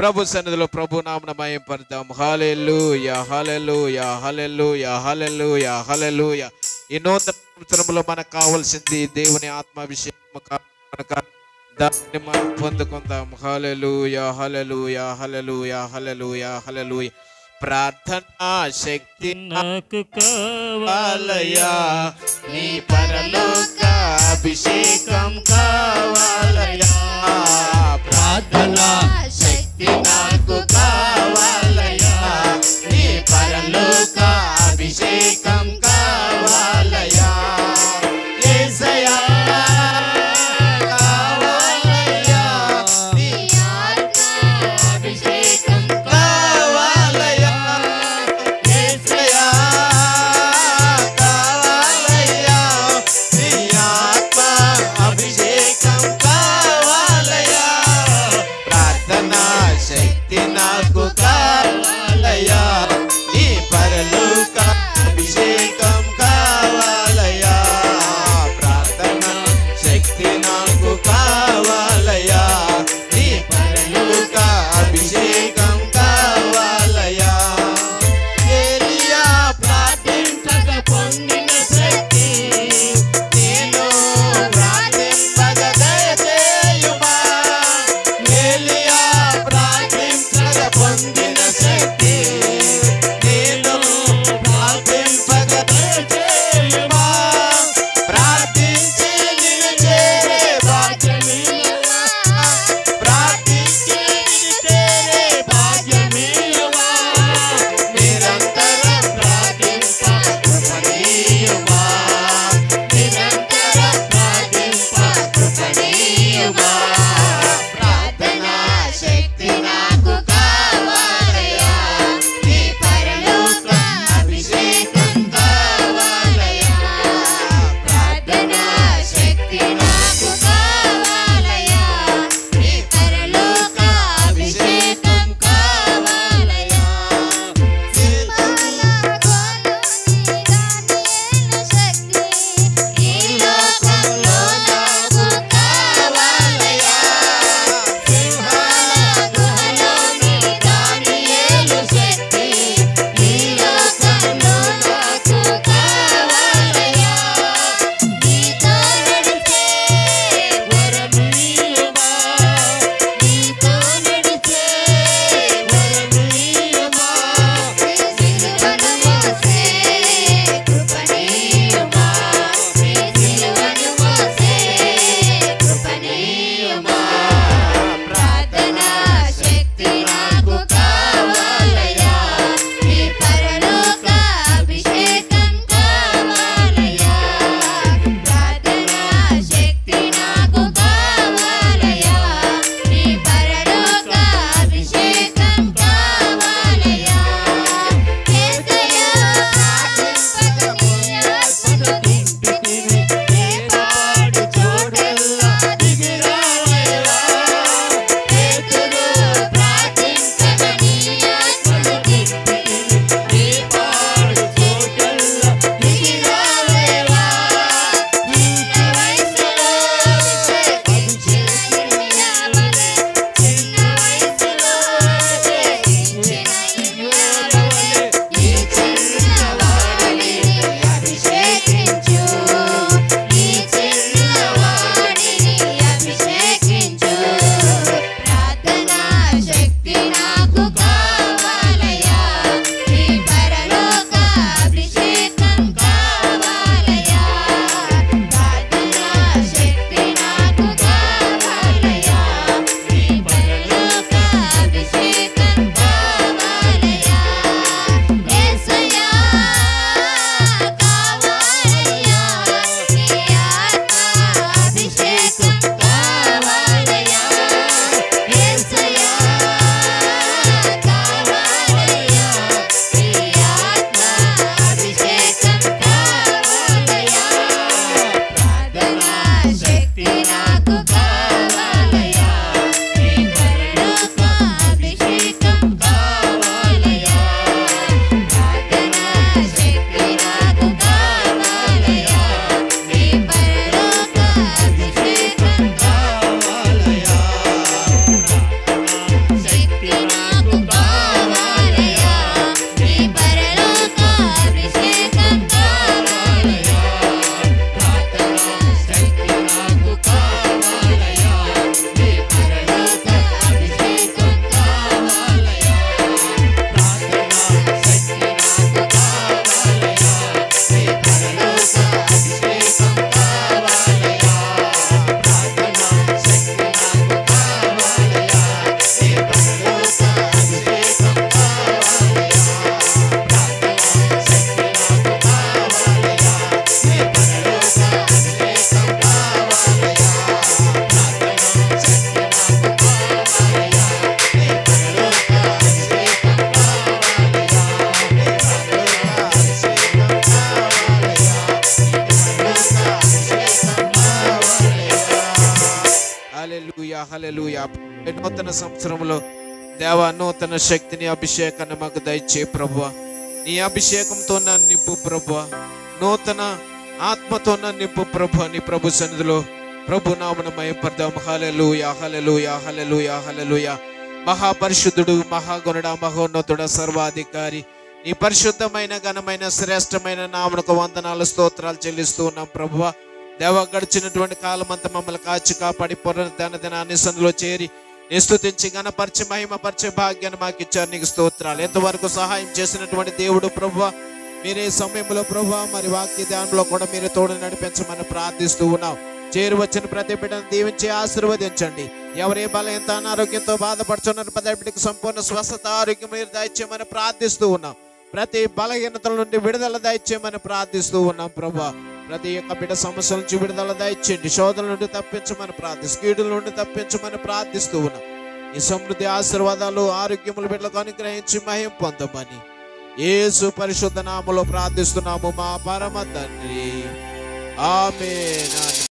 ప్రభు సన్నిధిలో ప్రభు నామమున మహిమపడదాం. హల్లెలూయా హల్లెలూయా హల్లెలూయా హల్లెలూయా హల్లెలూయా. ఈ నూతన సంవత్సరంలో మనకు కావాల్సింది దేవుని ఆత్మాభిషేకం. దాన్ని మనం పొందుకుందాం. హల్లెలూయా హల్లెలూయా హల్లెలూయా హల్లెలూయా హల్లెలూయా. ప్రార్థనా శక్తి నాకు కావాలయ్యా, నీ పరలోక అభిషేకం కావాలయ్యా. ప్రార్థనా శక్తి నాకు కావాలయ్యా, నీ పరలోక అభిషేకం కావాలయ్యా. యేసయ్యా కావాలయ్యా, నీ ఆత్మాభిషేకం కావాలయ్యా. యేసయ్యా కావాలయ్యా, నీ ఆత్మాభిషేకం కావాలయ్యా. ప్రార్థనా శక్తి నాకు కావాలయ్యా, నీ పరలోక అభిషేకం కావాలయ్యా. ప్రార్థనా శక్తి నాకు కావాలయ్యా, నీ పరలోక అభిషేకం కావాలయ్యా. ఏలియా ప్రార్థించక పొందిన శక్తి నేను ప్రార్థింపగ దయచేయుమా. ఏలియా ప్రార్థించక పొందిన ఈ నూతన సంవత్సరంలో దేవా నూతన శక్తిని అభిషేకాన్ని మాకు దయచే ప్రభువా. నీ అభిషేకంతో నన్ను నింపు ప్రభువా, నూతన ఆత్మతో నన్ను నింపు ప్రభువా. నీ ప్రభు సన్నిధిలో ప్రభు నామమున మహిమపడదాం. హల్లెలూయా హల్లెలూయా హల్లెలూయా హల్లెలూయా. మహాపరిశుద్ధుడు, మహాగణుడ, మహోన్నతుడ, సర్వాధికారి, నీ పరిశుద్ధమైన ఘనమైన శ్రేష్టమైన నామమునకు వందనాలు స్తోత్రాలు చెల్లిస్తూ ఉన్నాం ప్రభువా. దేవ గడిచినటువంటి కాలం అంతా మమ్మల్ని కాచి కాపాడి పునరుద్ధరణ దినాన్ని సన్నిధిలో చేరి నీ స్తుతించి ఘనపరిచి మహిమపరిచే భాగ్యాన్ని మాకు ఇచ్చారు. నీకు స్తోత్రాలు. ఎంతవరకు సహాయం చేసినటువంటి దేవుడు ప్రభువా, మీరే సమయంలో ప్రభువా మరి వాక్య ధ్యానంలో కూడా మీరు తోడు నడిపించమని ప్రార్థిస్తూ ఉన్నాం. చేరు వచ్చిన ప్రతి బిడ్డను దీవించి ఆశీర్వదించండి. ఎవరే బలం ఎంత అనారోగ్యంతో బాధపడుతున్నారు ప్రతి బిడ్డకు సంపూర్ణ స్వస్థత ఆరోగ్యం మీరు దయచేయమని ప్రార్థిస్తూ ఉన్నాం. ప్రతి బలహీనతల నుండి విడుదల దయచేయమని ప్రార్థిస్తూ ఉన్నాం ప్రభువా. ప్రతి ఒక్క బిడ్డ సమస్యల నుంచి విడుదల దయచేయండి. శోధనల నుండి తప్పించమని కీడుల నుండి తప్పించమని ప్రార్థిస్తూ ఉన్నాం. ఈ సమృద్ధి ఆశీర్వాదాలు ఆరోగ్యములు బిడ్డలకు అనుగ్రహించి మహిమ పొందమని యేసు పరిశుద్ధ నామములో ప్రార్థిస్తున్నాము మా పరమ తండ్రి. ఆమేన్.